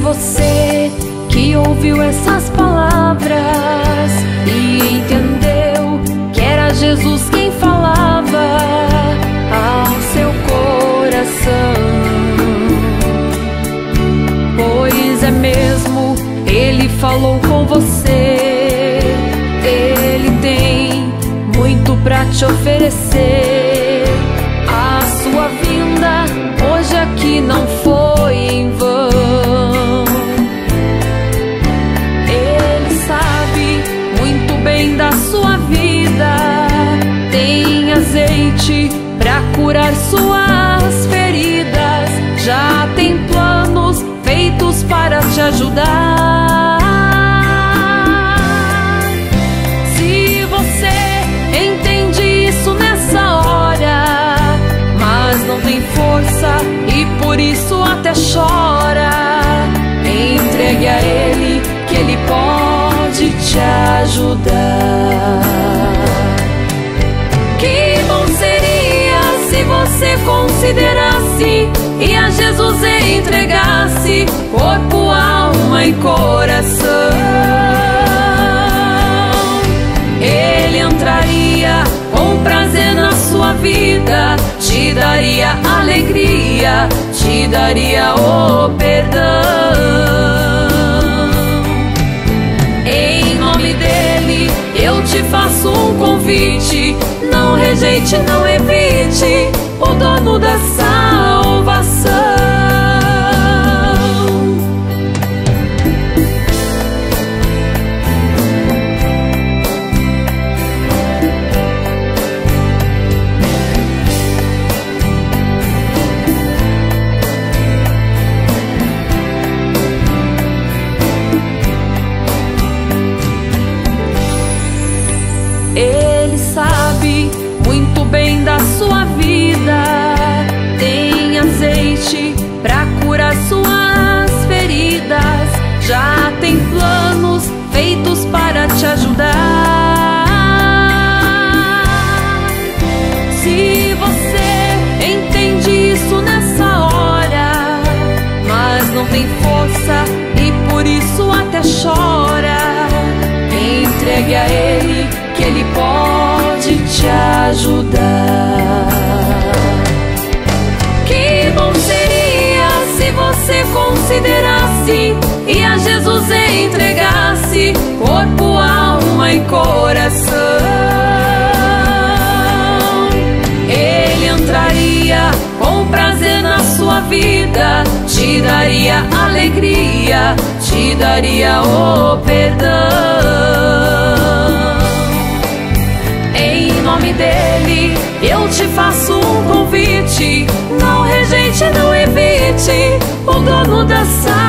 você que ouviu essas palavras e entendeu que era Jesus quem falava ao seu coração, pois é mesmo, Ele falou com você. Ele tem muito pra te oferecer. A sua vinda hoje aqui não foi em vão. Ele sabe muito bem da sua vida. Tem azeite pra curar suas feridas. Já tem planos feitos para te ajudar. Se você entende isso nessa hora, mas não tem força e por isso até chora, entregue a Ele que Ele pode te ajudar. Que bom seria se você considerasse e a Jesus entregasse corpo, alma e coração. Ele entraria com prazer na sua vida, te daria alegria, te daria o perdão. Em nome dele eu te faço um convite: não rejeite, não evite o dono da salvação. Ele sabe muito bem da sua vida. Tem azeite pra curar suas feridas. Já tem planos feitos para te ajudar. Se você entende isso nessa hora, mas não tem força e por isso até chora, entregue a Ele que Ele pode te ajudar. Que bom seria se você considerasse e a Jesus entregasse corpo, alma e coração. Ele entraria com prazer na sua vida, te daria alegria, te daria o perdão. Em nome dele eu te faço um convite: não rejeite, não evite o dono da salvação.